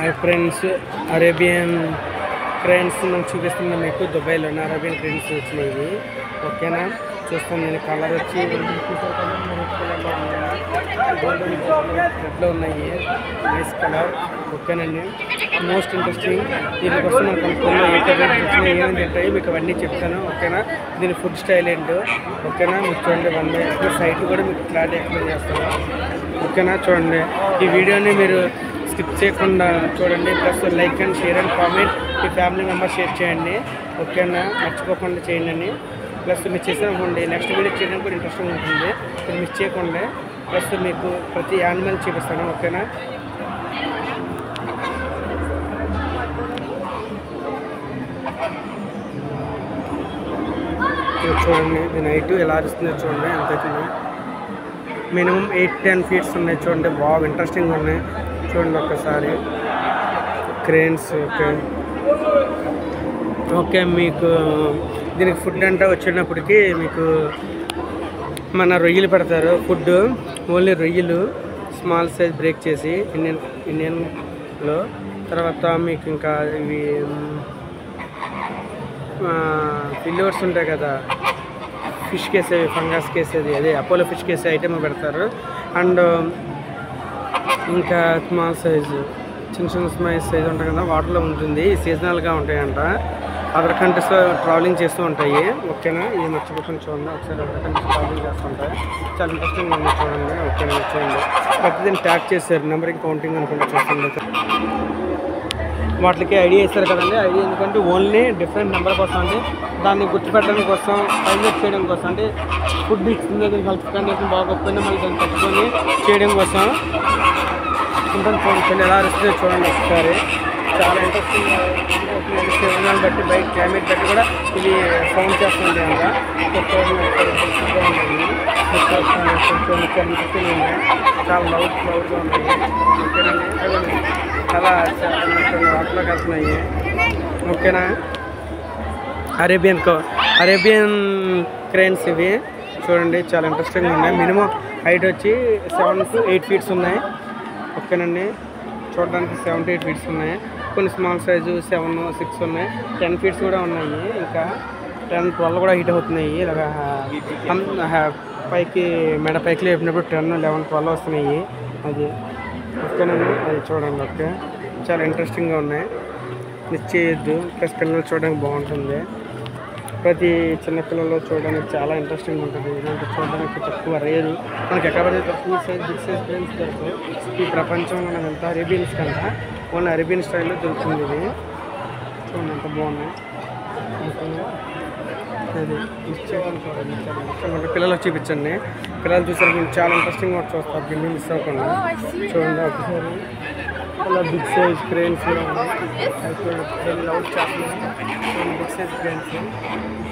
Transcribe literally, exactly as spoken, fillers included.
Hi friends, Arabian cranes నేను చూపిస్తున్నా మీకు. దుబాయ్లోనే అరేబియన్ క్రేన్స్ వచ్చినాయి. ఓకేనా, చూస్తాను నేను. కలర్ వచ్చి రెడ్లో ఉన్నాయి, నైస్ కలర్. ఓకేనండి, మోస్ట్ ఇంట్రెస్టింగ్. దీనికోసం మన కంపెనీలో ఏ టైప్ వచ్చినాయి, ఏమేమి తింటాయి మీకు అవన్నీ చెప్తాను. ఓకేనా, దీని ఫుడ్ స్టైల్ ఏంటో. ఓకేనా, మీకు చూడండి. వన్ డే సైట్ కూడా మీకు క్లారిటీ ఎక్స్ప్లెయిన్ చేస్తాను. ఓకేనా, చూడండి. ఈ వీడియోని మీరు స్కిప్ చేయకుండా చూడండి. Plus like and share and comment మీ ఫ్యామిలీ మెంబర్స్ షేర్ చేయండి. ఓకేనా, మర్చిపోకుండా చేయండి. ప్లస్ మీరు చేసినప్పుడు నెక్స్ట్ వీడియో చేయడానికి కూడా ఇంట్రెస్టింగ్ ఉంటుంది. మీరు మిస్ చేయకుండా. ప్లస్ మీకు ప్రతి యానిమల్ చూపిస్తాను. ఓకేనా, చూడండి. ఇది నైట్ ఎలా అరుస్తుందో చూడండి. ఎంత అవుతుంది, మినిమం ఎయిట్ టెన్ ఫీట్స్ ఉన్నాయి. చూడండి, బాగా ఇంట్రెస్టింగ్ ఉన్నాయి. చూడండి ఒక్కసారి క్రేన్స్. ఓకే ఓకే మీకు దీనికి ఫుడ్ అంటే వచ్చేటప్పటికి మీకు మన రొయ్యలు పెడతారు. ఫుడ్ ఓన్లీ రొయ్యలు, స్మాల్ సైజ్ బ్రేక్ చేసి ఇండియన్ ఇండియన్లో. తర్వాత మీకు ఇంకా ఇవి ఫిల్వర్స్ ఉంటాయి కదా, ఫిష్ కేసేవి, ఫంగస్ కేసేది, అదే అపోలో ఫిష్ కేసే ఐటమ్ పెడతారు. అండ్ ఇంకా స్మాల్ సైజు, చిన్న చిన్న స్మాల్ సైజ్ ఉంటాయి కదా, వాటర్లో ఉంటుంది. సీజనల్గా ఉంటాయంట. అదర్ కంట్రీస్లో ట్రావెలింగ్ చేస్తూ ఉంటాయి. ఓకేనా, ఇది మర్చిపోకుండా చూడండి. ఒకసారి అదర్ కంట్రీస్ ట్రావెలింగ్ చేస్తుంటాయి. చాలా ఇంట్రెస్టింగ్ ఉంది చూడండి. ఓకేనా, చూడండి. ప్రతిదీ ట్యాగ్ చేశారు, నెంబరింగ్ కౌంటింగ్ అనుకుంటే చూస్తుంది. వాటికి ఐడియా ఇస్తారు కదండి. ఐడియా ఎందుకంటే ఓన్లీ డిఫరెంట్ నెంబర్ కోసం అంటే దాన్ని గుర్తుపెట్టడం కోసం, హైలైట్ చేయడం కోసం. అంటే ఫుడ్ ఇస్తుంది, దానికి హెల్త్ కండిషన్ బాగోకపోయినా మళ్ళీ దాన్ని తట్టుకొని చేయడం కోసం ఉంటుంది. చూడండి ఎలా అరుస్తుందో చూడండి ఒకసారి. చాలా ఇంట్రెస్టింగ్. సీజనల్ బట్టి, బయట క్లైమేట్ బట్టి కూడా ఇది సౌండ్ చేస్తుంది అంట. చాలా లౌడ్ లౌడ్గా ఉన్నాయి. ఓకేనండి, చాలా వాటిలోకి వెళ్తున్నాయి. ఓకేనా, అరేబియన్ అరేబియన్ క్రేన్స్ ఇవి చూడండి. చాలా ఇంట్రెస్టింగ్గా ఉన్నాయి. మినిమం హైట్ వచ్చి సెవెన్ టు ఎయిట్ ఫీట్స్ ఉన్నాయి. ఓకేనండి, చూడడానికి సెవెన్ టు ఎయిట్ ఫీట్స్ ఉన్నాయి. కొన్ని స్మాల్ సైజు సెవెన్ సిక్స్ ఉన్నాయి, టెన్ ఫీట్స్ కూడా ఉన్నాయి. ఇంకా టెన్ ట్వెల్వ్ కూడా హీట్ అవుతున్నాయి. ఇలాగా పైకి మెడ పైకి లేపినప్పుడు టెన్ లెవెన్ ట్వెల్వ్ వస్తున్నాయి. అది ఓకేనండి, అది చూడండి. ఓకే, చాలా ఇంట్రెస్టింగ్గా ఉన్నాయి. మిస్ చేయొద్దు. ప్లస్ పిల్లలు చూడడానికి బాగుంటుంది. ప్రతి చిన్నపిల్లలు చూడడానికి చాలా ఇంట్రెస్టింగ్ ఉంటుంది. ఇలాంటి చూడడానికి తక్కువ రేరు. మనకి ఎక్కడ పడితే తక్కువ సైజ్ బిగ్ సైజ్ క్రేన్స్ దొరుకుతాయి ఈ ప్రపంచంలో. మనం ఎంత అరేబియన్స్ కంటే ఓన్లీ అరేబియన్ స్టైల్లో దొరుకుతుంది. ఇది చూడండి ఎంత బాగున్నాయి. అది మిస్ చేయడం చూడండి. చాలా ఇష్టం. పిల్లలు చూపించండి. పిల్లలు చూసారు మీరు చాలా ఇంట్రెస్టింగ్గా చూస్తారు. దీన్ని మిస్ అవ్వకుండా చూడండి. ఒకసారి అలా బిగ్ సైజ్ క్రేన్స్ కూడా ఉన్నాయి. అయితే లౌడ్ చేస్తున్నాయి. Big size cranes.